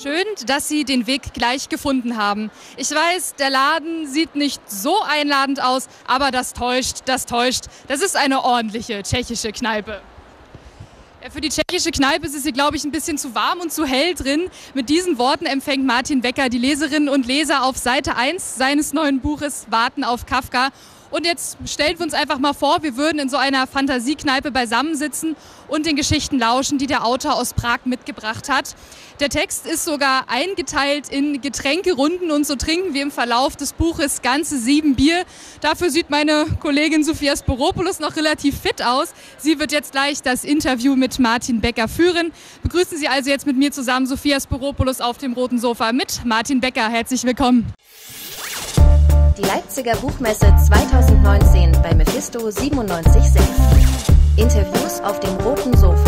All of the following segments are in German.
Schön, dass Sie den Weg gleich gefunden haben. Ich weiß, der Laden sieht nicht so einladend aus, aber das täuscht, das täuscht. Das ist eine ordentliche tschechische Kneipe. Ja, für die tschechische Kneipe ist es hier, glaube ich, ein bisschen zu warm und zu hell drin. Mit diesen Worten empfängt Martin Becker die Leserinnen und Leser auf Seite 1 seines neuen Buches Warten auf Kafka. Und jetzt stellen wir uns einfach mal vor, wir würden in so einer Fantasiekneipe beisammensitzen und den Geschichten lauschen, die der Autor aus Prag mitgebracht hat. Der Text ist sogar eingeteilt in Getränkerunden und so trinken wir im Verlauf des Buches ganze 7 Bier. Dafür sieht meine Kollegin Sophia Sporopoulos noch relativ fit aus. Sie wird jetzt gleich das Interview mit Martin Becker führen. Begrüßen Sie also jetzt mit mir zusammen Sophia Sporopoulos auf dem roten Sofa mit Martin Becker. Herzlich willkommen. Die Leipziger Buchmesse 2019 bei Mephisto 97.6. Interviews auf dem roten Sofa.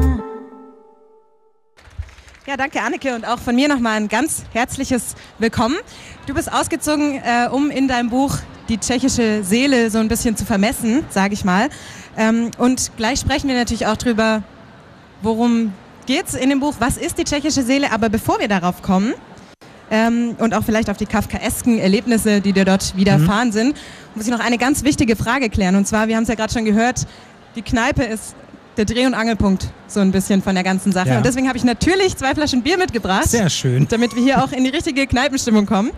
Ja, danke Anneke und auch von mir nochmal ein ganz herzliches Willkommen. Du bist ausgezogen, um in deinem Buch die tschechische Seele so ein bisschen zu vermessen, sage ich mal. Und gleich sprechen wir natürlich auch drüber, worum geht's in dem Buch, was ist die tschechische Seele. Aber bevor wir darauf kommen, und auch vielleicht auf die kafkaesken Erlebnisse, die dir dort widerfahren sind, muss ich noch eine ganz wichtige Frage klären. Und zwar, wir haben es ja gerade schon gehört, die Kneipe ist der Dreh- und Angelpunkt so ein bisschen von der ganzen Sache. Ja. Und deswegen habe ich natürlich 2 Flaschen Bier mitgebracht. Sehr schön. Damit wir hier auch in die richtige Kneipenstimmung kommen.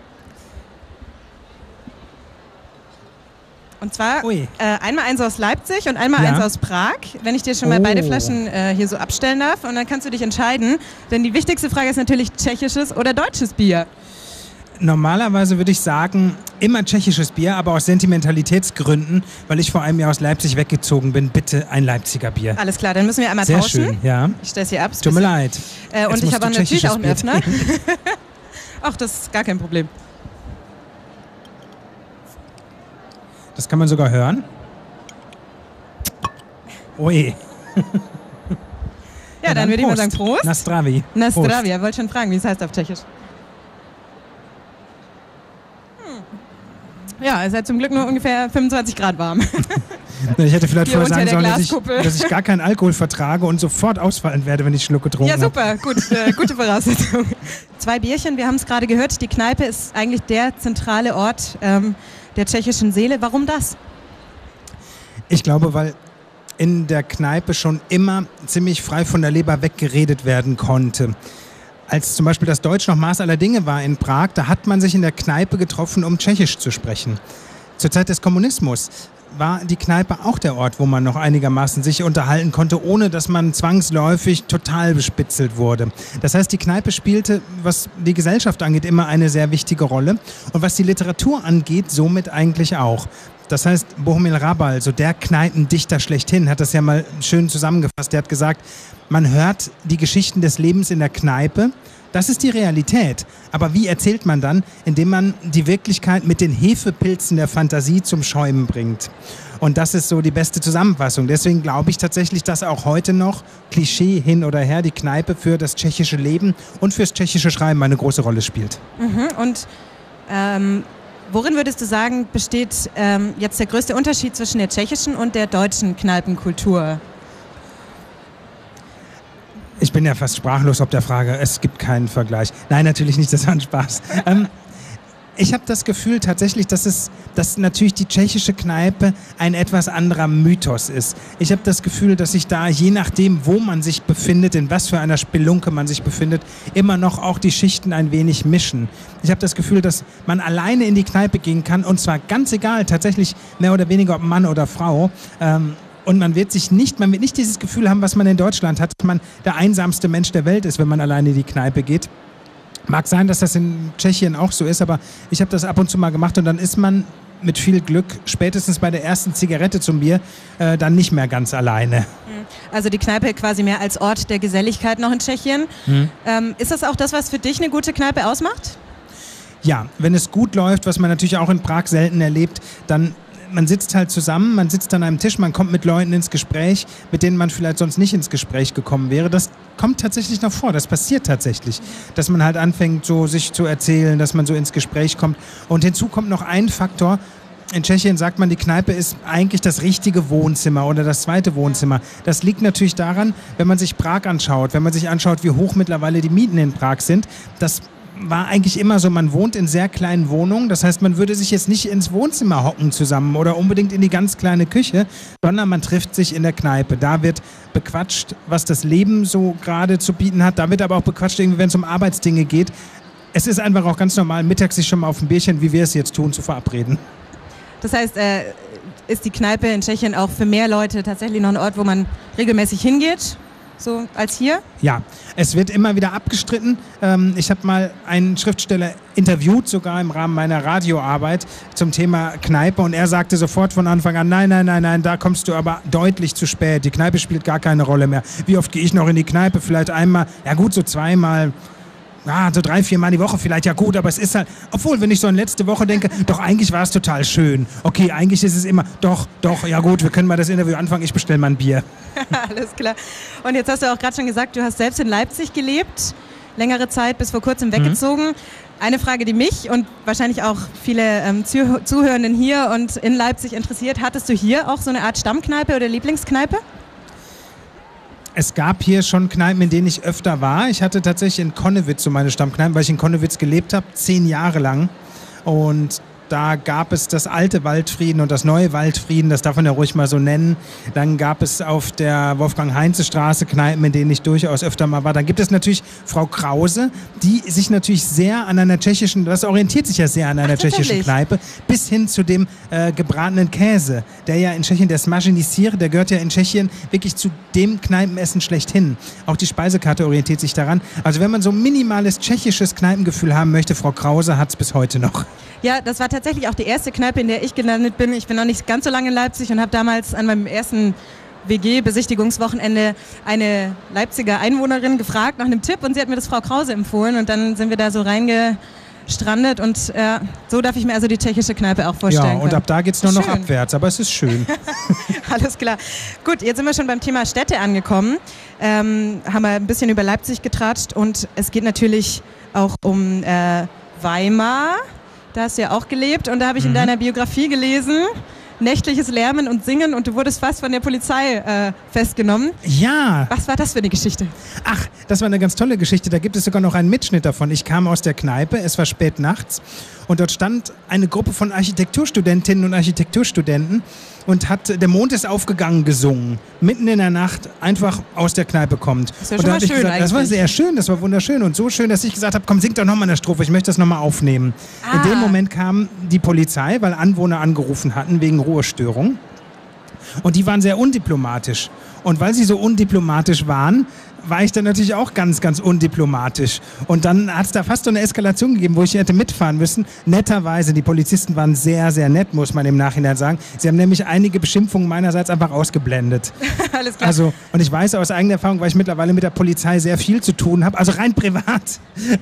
Und zwar einmal eins aus Leipzig und einmal eins aus Prag, wenn ich dir schon mal beide Flaschen hier so abstellen darf. Und dann kannst du dich entscheiden, denn die wichtigste Frage ist natürlich tschechisches oder deutsches Bier. Normalerweise würde ich sagen, immer tschechisches Bier, aber aus Sentimentalitätsgründen, weil ich vor einem Jahr aus Leipzig weggezogen bin, bitte ein Leipziger Bier. Alles klar, dann müssen wir einmal sehr tauschen. Sehr schön, ja. Ich stelle es hier ab. Tut mir leid. Und ich habe natürlich auch einen Öffner. Ach, das ist gar kein Problem. Das kann man sogar hören. Oje. Ja, dann würde ich mal sagen Prost. Na zdraví. Na zdraví, ich wollte schon fragen, wie es heißt auf Tschechisch. Ja, es ist halt zum Glück nur ungefähr 25 Grad warm. Ich hätte vielleicht vorher sagen sollen, dass ich gar keinen Alkohol vertrage und sofort ausfallen werde, wenn ich Schluck getrunken habe. Ja, super, gut, gute Voraussetzung. 2 Bierchen, wir haben es gerade gehört, die Kneipe ist eigentlich der zentrale Ort der tschechischen Seele. Warum das? Ich glaube, weil in der Kneipe schon immer ziemlich frei von der Leber weggeredet werden konnte. Als zum Beispiel das Deutsch noch Maß aller Dinge war in Prag, da hat man sich in der Kneipe getroffen, um Tschechisch zu sprechen. Zur Zeit des Kommunismus war die Kneipe auch der Ort, wo man noch einigermaßen sich unterhalten konnte, ohne dass man zwangsläufig total bespitzelt wurde. Das heißt, die Kneipe spielte, was die Gesellschaft angeht, immer eine sehr wichtige Rolle. Und was die Literatur angeht, somit eigentlich auch. Das heißt, Bohumil Hrabal, so der Kneipendichter schlechthin, hat das ja mal schön zusammengefasst. Der hat gesagt, man hört die Geschichten des Lebens in der Kneipe. Das ist die Realität. Aber wie erzählt man dann? Indem man die Wirklichkeit mit den Hefepilzen der Fantasie zum Schäumen bringt. Und das ist so die beste Zusammenfassung. Deswegen glaube ich tatsächlich, dass auch heute noch, Klischee hin oder her, die Kneipe für das tschechische Leben und fürs tschechische Schreiben eine große Rolle spielt. Und worin würdest du sagen, besteht jetzt der größte Unterschied zwischen der tschechischen und der deutschen Kneipenkultur? Ich bin ja fast sprachlos ob der Frage. Es gibt keinen Vergleich. Nein, natürlich nicht, das war ein Spaß. Ich habe das Gefühl tatsächlich, dass natürlich die tschechische Kneipe ein etwas anderer Mythos ist. Ich habe das Gefühl, dass sich da, je nachdem, wo man sich befindet, in was für einer Spelunke man sich befindet, immer noch auch die Schichten ein wenig mischen. Ich habe das Gefühl, dass man alleine in die Kneipe gehen kann und zwar ganz egal, tatsächlich mehr oder weniger ob Mann oder Frau. Und man wird nicht dieses Gefühl haben, was man in Deutschland hat, dass man der einsamste Mensch der Welt ist, wenn man alleine in die Kneipe geht. Mag sein, dass das in Tschechien auch so ist, aber ich habe das ab und zu mal gemacht und dann ist man mit viel Glück spätestens bei der ersten Zigarette zum Bier dann nicht mehr ganz alleine. Also die Kneipe quasi mehr als Ort der Geselligkeit noch in Tschechien. Ist das auch das, was für dich eine gute Kneipe ausmacht? Ja, wenn es gut läuft, was man natürlich auch in Prag selten erlebt, dann man sitzt halt zusammen, man sitzt an einem Tisch, man kommt mit Leuten ins Gespräch, mit denen man vielleicht sonst nicht ins Gespräch gekommen wäre. Das kommt tatsächlich noch vor, das passiert tatsächlich. Dass man halt anfängt, so sich zu erzählen, dass man so ins Gespräch kommt. Und hinzu kommt noch ein Faktor, in Tschechien sagt man, die Kneipe ist eigentlich das richtige Wohnzimmer oder das zweite Wohnzimmer. Das liegt natürlich daran, wenn man sich Prag anschaut, wenn man sich anschaut, wie hoch mittlerweile die Mieten in Prag sind. Das war eigentlich immer so, man wohnt in sehr kleinen Wohnungen. Das heißt, man würde sich jetzt nicht ins Wohnzimmer hocken zusammen oder unbedingt in die ganz kleine Küche, sondern man trifft sich in der Kneipe. Da wird bequatscht, was das Leben so gerade zu bieten hat. Da wird aber auch bequatscht, wenn es um Arbeitsdinge geht. Es ist einfach auch ganz normal, mittags sich schon mal auf ein Bierchen, wie wir es jetzt tun, zu verabreden. Das heißt, ist die Kneipe in Tschechien auch für mehr Leute tatsächlich noch ein Ort, wo man regelmäßig hingeht? So als hier? Ja, es wird immer wieder abgestritten. Ich habe mal einen Schriftsteller interviewt, sogar im Rahmen meiner Radioarbeit zum Thema Kneipe, und er sagte sofort von Anfang an, nein, da kommst du aber deutlich zu spät. Die Kneipe spielt gar keine Rolle mehr. Wie oft gehe ich noch in die Kneipe? Vielleicht einmal, ja gut, so zweimal. Ja, so 3-4 Mal die Woche vielleicht, ja gut, aber es ist halt, obwohl, wenn ich so an letzte Woche denke, doch eigentlich war es total schön. Okay, eigentlich ist es immer, doch, ja gut, wir können mal das Interview anfangen, ich bestelle mal ein Bier. Alles klar. Und jetzt hast du auch gerade schon gesagt, du hast selbst in Leipzig gelebt, längere Zeit, bis vor kurzem weggezogen. Eine Frage, die mich und wahrscheinlich auch viele Zuhörenden hier und in Leipzig interessiert, hattest du hier auch so eine Art Stammkneipe oder Lieblingskneipe? Es gab hier schon Kneipen, in denen ich öfter war. Ich hatte tatsächlich in Konnewitz so meine Stammkneipen, weil ich in Konnewitz gelebt habe, 10 Jahre lang. Und da gab es das alte Waldfrieden und das neue Waldfrieden, das darf man ja ruhig mal so nennen. Dann gab es auf der Wolfgang-Heinze-Straße Kneipen, in denen ich durchaus öfter mal war. Dann gibt es natürlich Frau Krause, die sich natürlich sehr an einer tschechischen, das orientiert sich ja sehr an einer tschechischen Kneipe, bis hin zu dem gebratenen Käse, der ja in Tschechien, der Smažený Sýr, der gehört ja in Tschechien wirklich zu dem Kneipenessen schlechthin. Auch die Speisekarte orientiert sich daran. Also wenn man so ein minimales tschechisches Kneipengefühl haben möchte, Frau Krause hat es bis heute noch. Ja, das war tatsächlich auch die erste Kneipe, in der ich gelandet bin. Ich bin noch nicht ganz so lange in Leipzig und habe damals an meinem ersten WG-Besichtigungswochenende eine Leipziger Einwohnerin gefragt nach einem Tipp und sie hat mir das Frau Krause empfohlen und dann sind wir da so reingestrandet und so darf ich mir also die tschechische Kneipe auch vorstellen. Ja, und ab da geht es nur noch abwärts, aber es ist schön. Alles klar. Gut, jetzt sind wir schon beim Thema Städte angekommen, haben wir ein bisschen über Leipzig getratscht und es geht natürlich auch um Weimar. Da hast du ja auch gelebt und da habe ich in deiner Biografie gelesen, nächtliches Lärmen und Singen und du wurdest fast von der Polizei festgenommen. Ja. Was war das für eine Geschichte? Ach, das war eine ganz tolle Geschichte. Da gibt es sogar noch einen Mitschnitt davon. Ich kam aus der Kneipe, es war spät nachts und dort stand eine Gruppe von Architekturstudentinnen und Architekturstudenten und hat "Der Mond ist aufgegangen" gesungen. Mitten in der Nacht einfach aus der Kneipe kommt. Das ist ja schon mal schön gesagt, das war sehr schön, das war wunderschön und so schön, dass ich gesagt habe, komm, sing doch nochmal eine Strophe, ich möchte das nochmal aufnehmen. In dem Moment kam die Polizei, weil Anwohner angerufen hatten wegen Ruhestörung und die waren sehr undiplomatisch. Und weil sie so undiplomatisch waren, war ich dann natürlich auch ganz, ganz undiplomatisch. Und dann hat es da fast so eine Eskalation gegeben, wo ich hätte mitfahren müssen. Netterweise, die Polizisten waren sehr, sehr nett, muss man im Nachhinein sagen. Sie haben nämlich einige Beschimpfungen meinerseits einfach ausgeblendet. Alles klar. Also, und ich weiß aus eigener Erfahrung, weil ich mittlerweile mit der Polizei sehr viel zu tun habe, also rein privat,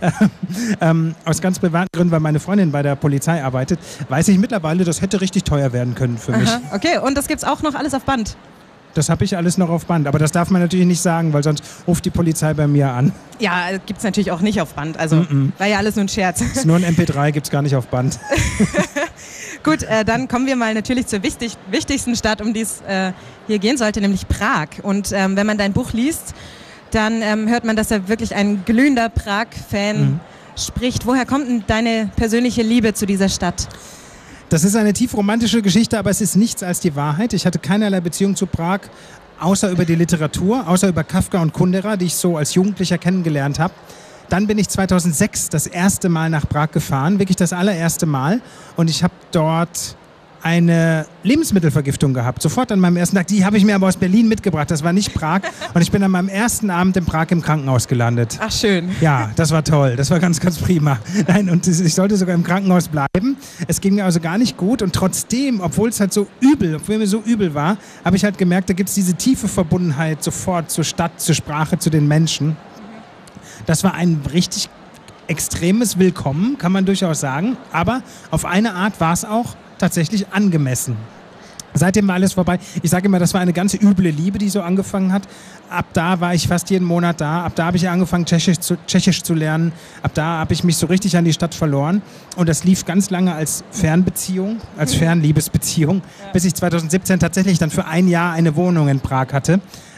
aus ganz privaten Gründen, weil meine Freundin bei der Polizei arbeitet, weiß ich mittlerweile, das hätte richtig teuer werden können für mich. Okay, und das gibt's auch noch alles auf Band? Das habe ich alles noch auf Band, aber das darf man natürlich nicht sagen, weil sonst ruft die Polizei bei mir an. Ja, gibt's natürlich auch nicht auf Band, also war ja alles nur ein Scherz. Ist nur ein MP3, gibt's gar nicht auf Band. Gut, dann kommen wir mal natürlich zur wichtigsten Stadt, um die es hier gehen sollte, nämlich Prag. Und wenn man dein Buch liest, dann hört man, dass er wirklich ein glühender Prag-Fan spricht. Woher kommt denn deine persönliche Liebe zu dieser Stadt? Das ist eine tief romantische Geschichte, aber es ist nichts als die Wahrheit. Ich hatte keinerlei Beziehung zu Prag, außer über die Literatur, außer über Kafka und Kundera, die ich so als Jugendlicher kennengelernt habe. Dann bin ich 2006 das erste Mal nach Prag gefahren, wirklich das allererste Mal. Und ich habe dort eine Lebensmittelvergiftung gehabt. Sofort an meinem ersten Tag. Die habe ich mir aber aus Berlin mitgebracht. Das war nicht Prag. Und ich bin an meinem ersten Abend in Prag im Krankenhaus gelandet. Ach, schön. Ja, das war toll. Das war ganz, ganz prima. Nein, und ich sollte sogar im Krankenhaus bleiben. Es ging mir also gar nicht gut. Und trotzdem, obwohl es halt so übel, obwohl mir so übel war, habe ich halt gemerkt, da gibt es diese tiefe Verbundenheit sofort zur Stadt, zur Sprache, zu den Menschen. Das war ein richtig extremes Willkommen, kann man durchaus sagen. Aber auf eine Art war es auch tatsächlich angemessen. Seitdem war alles vorbei. Ich sage immer, das war eine ganz üble Liebe, die so angefangen hat. Ab da war ich fast jeden Monat da. Ab da habe ich angefangen, Tschechisch zu lernen. Ab da habe ich mich so richtig an die Stadt verloren. Und das lief ganz lange als Fernbeziehung, als Fernliebesbeziehung, bis ich 2017 tatsächlich dann für ein Jahr eine Wohnung in Prag hatte.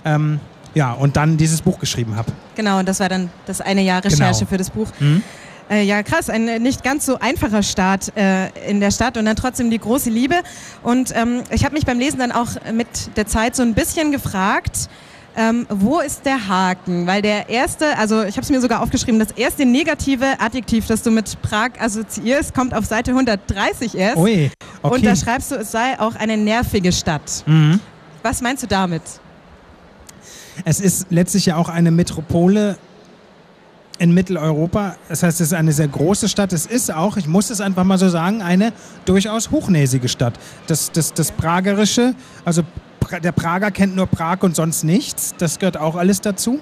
Und dann dieses Buch geschrieben habe. Genau, und das war dann das eine Jahr Recherche für das Buch. Ja, krass, ein nicht ganz so einfacher Start in der Stadt und dann trotzdem die große Liebe. Und ich habe mich beim Lesen dann auch mit der Zeit so ein bisschen gefragt, wo ist der Haken? Weil der erste, also ich habe es mir sogar aufgeschrieben, das erste negative Adjektiv, das du mit Prag assoziierst, kommt auf Seite 130 erst. Ui, okay. Und da schreibst du, es sei auch eine nervige Stadt. Was meinst du damit? Es ist letztlich ja auch eine Metropole in Mitteleuropa. Das heißt, es ist eine sehr große Stadt. Es ist auch, ich muss es einfach mal so sagen, eine durchaus hochnäsige Stadt. Das Pragerische, also der Prager kennt nur Prag und sonst nichts. Das gehört auch alles dazu.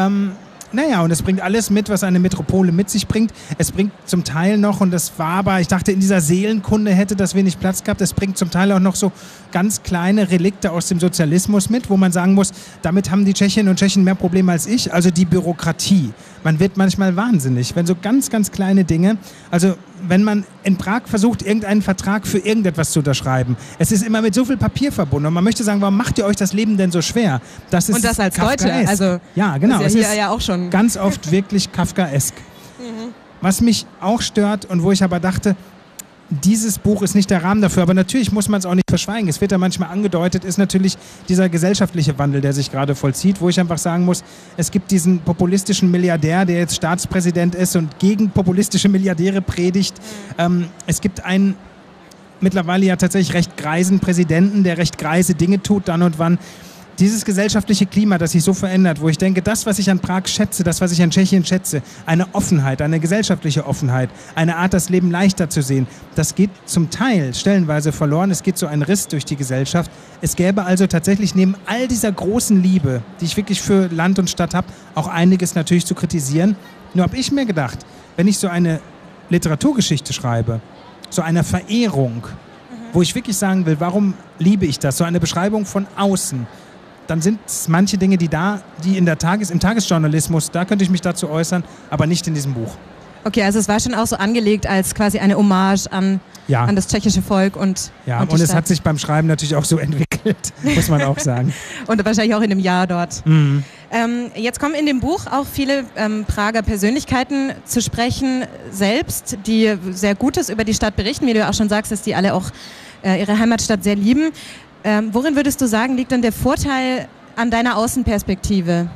Und es bringt alles mit, was eine Metropole mit sich bringt. Es bringt zum Teil noch, und das war aber, ich dachte, in dieser Seelenkunde hätte das wenig Platz gehabt, es bringt zum Teil auch noch so ganz kleine Relikte aus dem Sozialismus mit, wo man sagen muss, damit haben die Tschechinnen und Tschechen mehr Probleme als ich, also die Bürokratie. Man wird manchmal wahnsinnig, wenn so ganz, ganz kleine Dinge, also wenn man in Prag versucht, irgendeinen Vertrag für irgendetwas zu unterschreiben, es ist immer mit so viel Papier verbunden und man möchte sagen, warum macht ihr euch das Leben denn so schwer? Das ist und das als Deutsche, also ja, genau, ist ja hier ja auch schon ganz oft wirklich Kafkaesk. Was mich auch stört und wo ich aber dachte, dieses Buch ist nicht der Rahmen dafür, aber natürlich muss man es auch nicht verschweigen. Es wird ja manchmal angedeutet, ist natürlich dieser gesellschaftliche Wandel, der sich gerade vollzieht, wo ich einfach sagen muss, es gibt diesen populistischen Milliardär, der jetzt Staatspräsident ist und gegen populistische Milliardäre predigt. Es gibt einen mittlerweile ja tatsächlich recht greisen Präsidenten, der recht greise Dinge tut, dann und wann. Dieses gesellschaftliche Klima, das sich so verändert, wo ich denke, das, was ich an Prag schätze, das, was ich an Tschechien schätze, eine Offenheit, eine gesellschaftliche Offenheit, eine Art, das Leben leichter zu sehen, das geht zum Teil stellenweise verloren. Es geht so ein Riss durch die Gesellschaft. Es gäbe also tatsächlich neben all dieser großen Liebe, die ich wirklich für Land und Stadt habe, auch einiges natürlich zu kritisieren. Nur habe ich mir gedacht, wenn ich so eine Literaturgeschichte schreibe, so eine Verehrung, wo ich wirklich sagen will, warum liebe ich das, so eine Beschreibung von außen, dann sind es manche Dinge, die im Tagesjournalismus, da könnte ich mich dazu äußern, aber nicht in diesem Buch. Okay, also es war schon auch so angelegt als quasi eine Hommage an das tschechische Volk und und es hat sich beim Schreiben natürlich auch so entwickelt, muss man auch sagen. Und wahrscheinlich auch in dem Jahr dort. Jetzt kommen in dem Buch auch viele Prager Persönlichkeiten zu sprechen selbst, die sehr Gutes über die Stadt berichten, wie du auch schon sagst, dass die alle auch ihre Heimatstadt sehr lieben. Worin würdest du sagen, liegt denn der Vorteil an deiner Außenperspektive?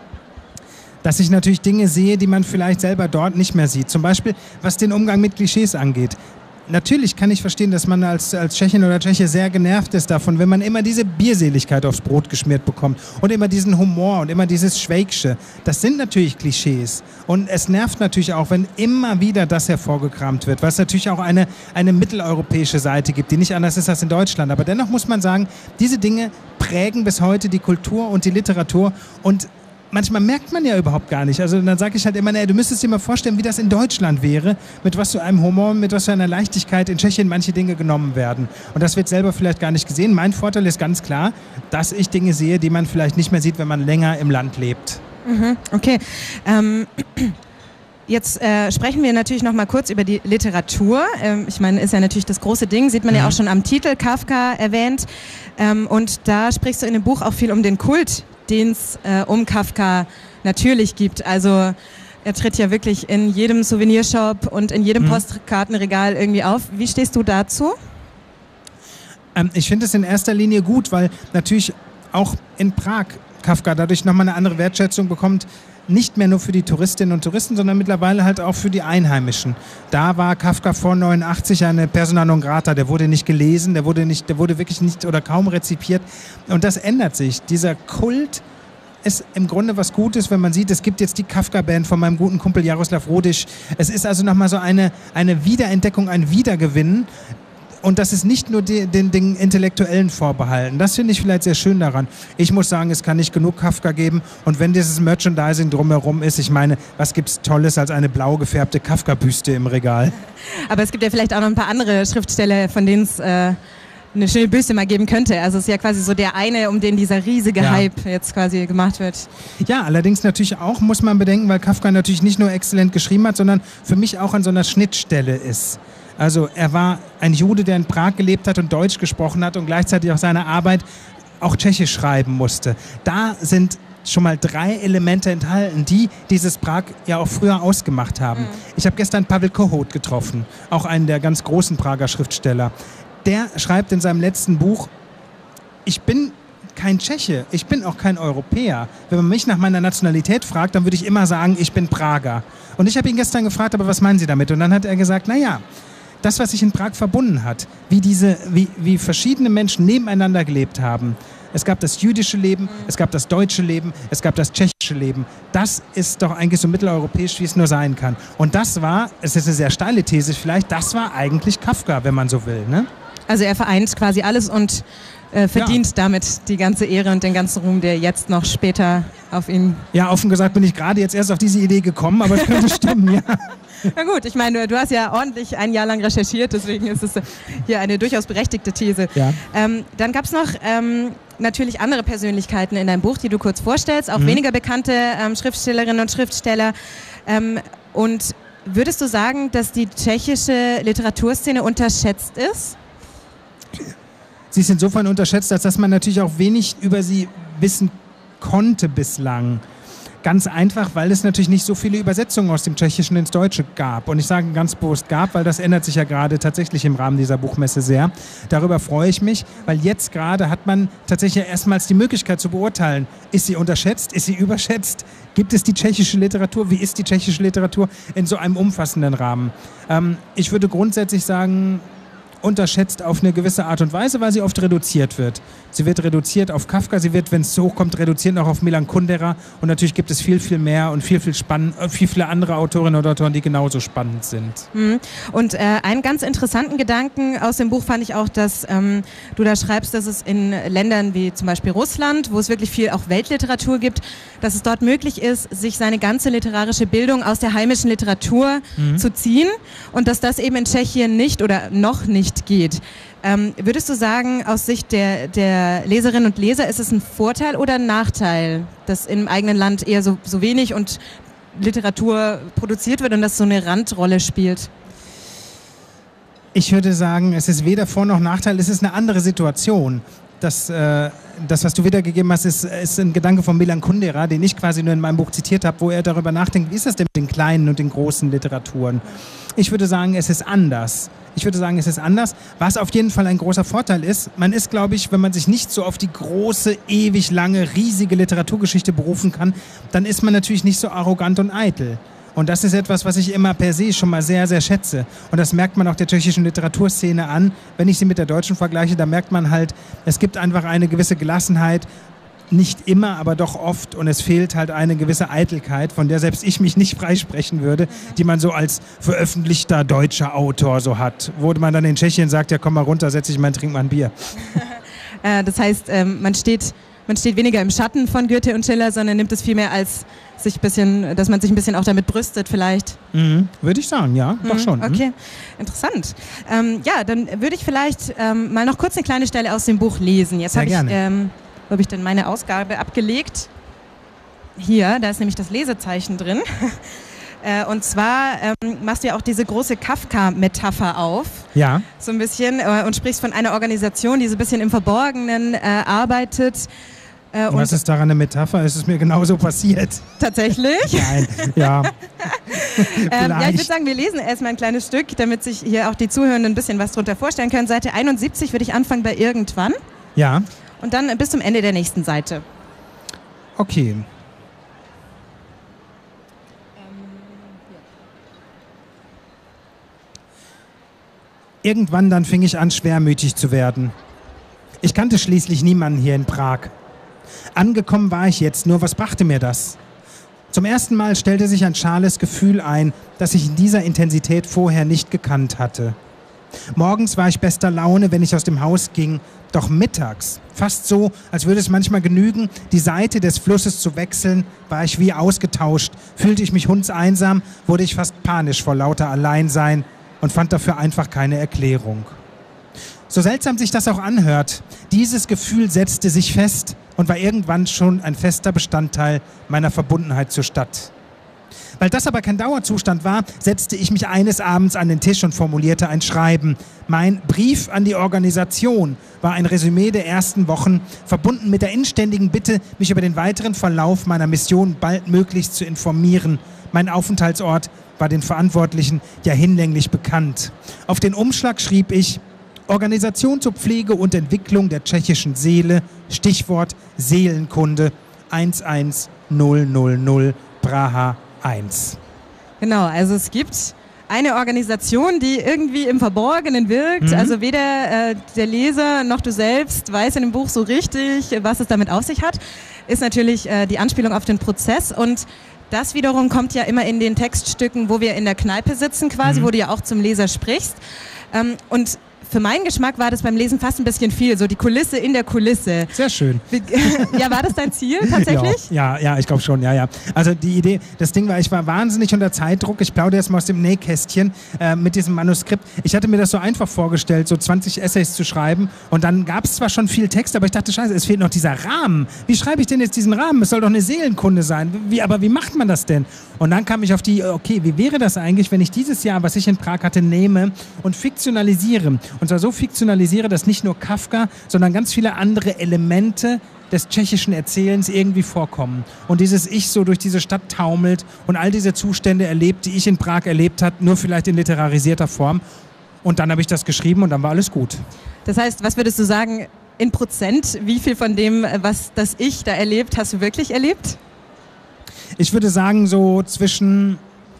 Dass ich natürlich Dinge sehe, die man vielleicht selber dort nicht mehr sieht. Zum Beispiel, was den Umgang mit Klischees angeht. Natürlich kann ich verstehen, dass man als Tschechin oder Tscheche sehr genervt ist davon, wenn man immer diese Bierseligkeit aufs Brot geschmiert bekommt und immer diesen Humor und immer dieses Schwägsche. Das sind natürlich Klischees. Und es nervt natürlich auch, wenn immer wieder das hervorgekramt wird, weil es natürlich auch eine mitteleuropäische Seite gibt, die nicht anders ist als in Deutschland. Aber dennoch muss man sagen, diese Dinge prägen bis heute die Kultur und die Literatur und manchmal merkt man ja überhaupt gar nicht. Also dann sage ich halt immer, du müsstest dir mal vorstellen, wie das in Deutschland wäre, mit was für einem Humor, mit was für einer Leichtigkeit in Tschechien manche Dinge genommen werden. Und das wird selber vielleicht gar nicht gesehen. Mein Vorteil ist ganz klar, dass ich Dinge sehe, die man vielleicht nicht mehr sieht, wenn man länger im Land lebt. Okay. Jetzt sprechen wir natürlich noch mal kurz über die Literatur. Ich meine, ist ja natürlich das große Ding, sieht man ja auch schon am Titel, Kafka erwähnt. Und da sprichst du in dem Buch auch viel um den Kult, den es um Kafka natürlich gibt. Also er tritt ja wirklich in jedem Souvenirshop und in jedem Postkartenregal irgendwie auf. Wie stehst du dazu? Ich finde es in erster Linie gut, weil natürlich auch in Prag Kafka dadurch nochmal eine andere Wertschätzung bekommt, nicht mehr nur für die Touristinnen und Touristen, sondern mittlerweile halt auch für die Einheimischen. Da war Kafka vor 89 eine Persona non grata, der wurde nicht gelesen, der wurde wirklich nicht oder kaum rezipiert. Und das ändert sich. Dieser Kult ist im Grunde was Gutes, wenn man sieht, es gibt jetzt die Kafka-Band von meinem guten Kumpel Jaroslav Rodisch. Es ist also nochmal so eine Wiederentdeckung, ein Wiedergewinnen. Und das ist nicht nur den Intellektuellen vorbehalten. Das finde ich vielleicht sehr schön daran. Ich muss sagen, es kann nicht genug Kafka geben. Und wenn dieses Merchandising drumherum ist, ich meine, was gibt's Tolles als eine blau gefärbte Kafka-Büste im Regal? Aber es gibt ja vielleicht auch noch ein paar andere Schriftsteller, von denen es eine schöne Büste mal geben könnte. Also es ist ja quasi so der eine, um den dieser riesige Hype jetzt quasi gemacht wird. Ja, allerdings natürlich auch, muss man bedenken, weil Kafka natürlich nicht nur exzellent geschrieben hat, sondern für mich auch an so einer Schnittstelle ist. Also er war ein Jude, der in Prag gelebt hat und Deutsch gesprochen hat und gleichzeitig auch seine Arbeit auch Tschechisch schreiben musste. Da sind schon mal 3 Elemente enthalten, die dieses Prag ja auch früher ausgemacht haben. Ich habe gestern Pavel Kohut getroffen, auch einen der ganz großen Prager Schriftsteller. Der schreibt in seinem letzten Buch, ich bin kein Tscheche, ich bin auch kein Europäer. Wenn man mich nach meiner Nationalität fragt, dann würde ich immer sagen, ich bin Prager. Und ich habe ihn gestern gefragt, aber was meinen Sie damit? Und dann hat er gesagt, naja, das, was sich in Prag verbunden hat, wie verschiedene Menschen nebeneinander gelebt haben. Es gab das jüdische Leben, es gab das deutsche Leben, es gab das tschechische Leben. Das ist doch eigentlich so mitteleuropäisch, wie es nur sein kann. Und das war, es ist eine sehr steile These vielleicht, das war eigentlich Kafka, wenn man so will, ne? Also er vereint quasi alles und verdient damit die ganze Ehre und den ganzen Ruhm, der jetzt noch später auf ihn... Ja, offen gesagt bin ich gerade jetzt erst auf diese Idee gekommen, aber es könnte stimmen, ja. Na gut, ich meine, du hast ja ordentlich ein Jahr lang recherchiert, deswegen ist es hier eine durchaus berechtigte These. Ja. Dann gab es noch natürlich andere Persönlichkeiten in deinem Buch, die du kurz vorstellst, auch weniger bekannte Schriftstellerinnen und Schriftsteller. Und würdest du sagen, dass die tschechische Literaturszene unterschätzt ist? Sie ist insofern unterschätzt, als dass man natürlich auch wenig über sie wissen konnte bislang. Ganz einfach, weil es natürlich nicht so viele Übersetzungen aus dem Tschechischen ins Deutsche gab. Und ich sage ganz bewusst gab, weil das ändert sich ja gerade tatsächlich im Rahmen dieser Buchmesse sehr. Darüber freue ich mich, weil jetzt gerade hat man tatsächlich erstmals die Möglichkeit zu beurteilen, ist sie unterschätzt, ist sie überschätzt, gibt es die tschechische Literatur, wie ist die tschechische Literatur in so einem umfassenden Rahmen. Ich würde grundsätzlich sagen, unterschätzt auf eine gewisse Art und Weise, weil sie oft reduziert wird. Sie wird reduziert auf Kafka, sie wird, wenn es so hochkommt, reduziert auch auf Milan Kundera und natürlich gibt es viel, viel mehr und viel viele andere Autorinnen und Autoren, die genauso spannend sind. Und einen ganz interessanten Gedanken aus dem Buch fand ich auch, dass du da schreibst, dass es in Ländern wie zum Beispiel Russland, wo es wirklich viel auch Weltliteratur gibt, dass es dort möglich ist, sich seine ganze literarische Bildung aus der heimischen Literatur zu ziehen und dass das eben in Tschechien nicht oder noch nicht geht. Würdest du sagen, aus Sicht der Leserinnen und Leser, ist es ein Vorteil oder ein Nachteil, dass im eigenen Land eher so wenig und Literatur produziert wird und das so eine Randrolle spielt? Ich würde sagen, es ist weder Vor- noch Nachteil, es ist eine andere Situation. Das, was du wiedergegeben hast, ist ein Gedanke von Milan Kundera, den ich quasi nur in meinem Buch zitiert habe, wo er darüber nachdenkt, wie ist das denn mit den kleinen und den großen Literaturen? Ich würde sagen, es ist anders. Was auf jeden Fall ein großer Vorteil ist. Man ist, glaube ich, wenn man sich nicht so auf die große, ewig lange, riesige Literaturgeschichte berufen kann, dann ist man natürlich nicht so arrogant und eitel. Und das ist etwas, was ich immer per se schon mal sehr, sehr schätze. Und das merkt man auch der tschechischen Literaturszene an. Wenn ich sie mit der deutschen vergleiche, da merkt man halt, es gibt einfach eine gewisse Gelassenheit. Nicht immer, aber doch oft. Und es fehlt halt eine gewisse Eitelkeit, von der selbst ich mich nicht freisprechen würde, die man so als veröffentlichter deutscher Autor so hat. Wo man dann in Tschechien sagt, ja komm mal runter, setz dich mal, trink mal ein Bier. Das heißt, man steht weniger im Schatten von Goethe und Schiller, sondern nimmt es vielmehr als dass man sich ein bisschen auch damit brüstet vielleicht. Würde ich sagen, ja, doch schon. Okay, interessant. Ja, dann würde ich vielleicht mal noch kurz eine kleine Stelle aus dem Buch lesen. Jetzt habe ich denn meine Ausgabe abgelegt. Hier, da ist nämlich das Lesezeichen drin. Und zwar machst du ja auch diese große Kafka-Metapher auf. Ja. So ein bisschen und sprichst von einer Organisation, die so ein bisschen im Verborgenen arbeitet. Und was ist daran eine Metapher? Es ist mir genauso passiert. Tatsächlich? Nein, ja. Ja, ich würde sagen, wir lesen erstmal ein kleines Stück, damit sich hier auch die Zuhörenden ein bisschen was drunter vorstellen können. Seite 71 würde ich anfangen bei Irgendwann. Ja. Und dann bis zum Ende der nächsten Seite. Okay. Irgendwann dann fing ich an, schwermütig zu werden. Ich kannte schließlich niemanden hier in Prag. Angekommen war ich jetzt, nur was brachte mir das? Zum ersten Mal stellte sich ein schales Gefühl ein, das ich in dieser Intensität vorher nicht gekannt hatte. Morgens war ich bester Laune, wenn ich aus dem Haus ging, doch mittags, fast so, als würde es manchmal genügen, die Seite des Flusses zu wechseln, war ich wie ausgetauscht, fühlte ich mich hundseinsam, wurde ich fast panisch vor lauter Alleinsein und fand dafür einfach keine Erklärung. So seltsam sich das auch anhört, dieses Gefühl setzte sich fest und war irgendwann schon ein fester Bestandteil meiner Verbundenheit zur Stadt. Weil das aber kein Dauerzustand war, setzte ich mich eines Abends an den Tisch und formulierte ein Schreiben. Mein Brief an die Organisation war ein Resümee der ersten Wochen, verbunden mit der inständigen Bitte, mich über den weiteren Verlauf meiner Mission baldmöglichst zu informieren. Mein Aufenthaltsort war den Verantwortlichen ja hinlänglich bekannt. Auf den Umschlag schrieb ich: Organisation zur Pflege und Entwicklung der tschechischen Seele, Stichwort Seelenkunde 11000 Praha 1. Genau, also es gibt eine Organisation, die irgendwie im Verborgenen wirkt. Also weder der Leser noch du selbst weiß in dem Buch so richtig, was es damit auf sich hat. Ist natürlich die Anspielung auf den Prozess, und das wiederum kommt ja immer in den Textstücken, wo wir in der Kneipe sitzen quasi, wo du ja auch zum Leser sprichst. Und für meinen Geschmack war das beim Lesen fast ein bisschen viel, so die Kulisse in der Kulisse. Sehr schön. Ja, war das dein Ziel tatsächlich? Ja, ich glaube schon, ja. Also die Idee, das Ding war, ich war wahnsinnig unter Zeitdruck. Ich plaudere jetzt mal aus dem Nähkästchen mit diesem Manuskript. Ich hatte mir das so einfach vorgestellt, so 20 Essays zu schreiben, und dann gab es zwar schon viel Text, aber ich dachte, scheiße, es fehlt noch dieser Rahmen. Wie schreibe ich denn jetzt diesen Rahmen? Es soll doch eine Seelenkunde sein. Aber wie macht man das denn? Und dann kam ich auf die, okay, wie wäre das eigentlich, wenn ich dieses Jahr, was ich in Prag hatte, nehme und fiktionalisiere? Und zwar so fiktionalisiere, dass nicht nur Kafka, sondern ganz viele andere Elemente des tschechischen Erzählens irgendwie vorkommen. Und dieses Ich so durch diese Stadt taumelt und all diese Zustände erlebt, die ich in Prag erlebt habe, nur vielleicht in literarisierter Form. Und dann habe ich das geschrieben und dann war alles gut. Das heißt, was würdest du sagen, in Prozent, wie viel von dem, was das Ich da erlebt, hast du wirklich erlebt? Ich würde sagen, so zwischen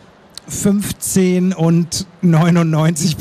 15 und 99%.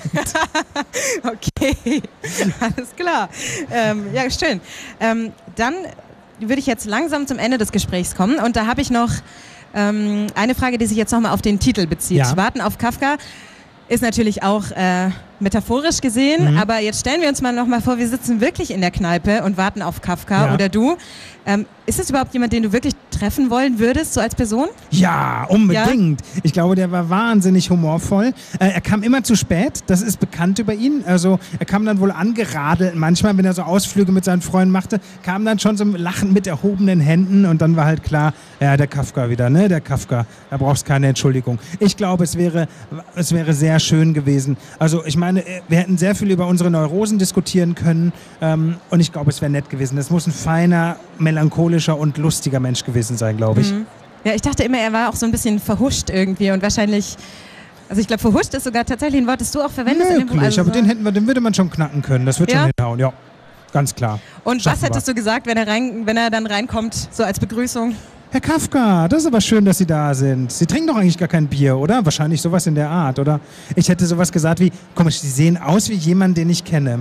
Okay, alles klar. Ja, schön. Dann würde ich jetzt langsam zum Ende des Gesprächs kommen, und da habe ich noch eine Frage, die sich jetzt nochmal auf den Titel bezieht. Ja. Warten auf Kafka ist natürlich auch metaphorisch gesehen, aber jetzt stellen wir uns mal nochmal vor, wir sitzen wirklich in der Kneipe und warten auf Kafka, oder du. Ist es überhaupt jemand, den du wirklich treffen wollen würdest, so als Person? Ja, unbedingt. Ja? Ich glaube, der war wahnsinnig humorvoll. Er kam immer zu spät, das ist bekannt über ihn. Also er kam dann wohl angeradelt. Manchmal, wenn er so Ausflüge mit seinen Freunden machte, kam dann schon so lachend mit erhobenen Händen, und dann war halt klar, ja, der Kafka wieder, ne? Der Kafka, da brauchst keine Entschuldigung. Ich glaube, es wäre sehr schön gewesen. Also ich meine, wir hätten sehr viel über unsere Neurosen diskutieren können, und ich glaube, es wäre nett gewesen. Das muss ein feiner, melancholischer und lustiger Mensch gewesen sein, glaube ich. Ja, ich dachte immer, er war auch so ein bisschen verhuscht irgendwie, und wahrscheinlich, also ich glaube, verhuscht ist sogar tatsächlich ein Wort, das du auch verwendest. Möglich, in dem Buch. Also aber den würde man schon knacken können, das wird schon hinhauen, ja, ganz klar. Und was hättest du gesagt, wenn er dann reinkommt, so als Begrüßung? Herr Kafka, das ist aber schön, dass Sie da sind. Sie trinken doch eigentlich gar kein Bier, oder? Wahrscheinlich sowas in der Art, oder? Ich hätte sowas gesagt wie, komisch, Sie sehen aus wie jemand, den ich kenne.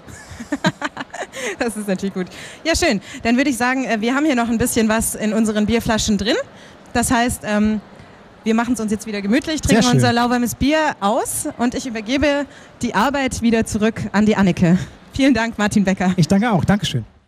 Das ist natürlich gut. Ja, schön. Dann würde ich sagen, wir haben hier noch ein bisschen was in unseren Bierflaschen drin. Das heißt, wir machen es uns jetzt wieder gemütlich, trinken unser lauwarmes Bier aus, und ich übergebe die Arbeit wieder zurück an die Anneke. Vielen Dank, Martin Becker. Ich danke auch. Dankeschön.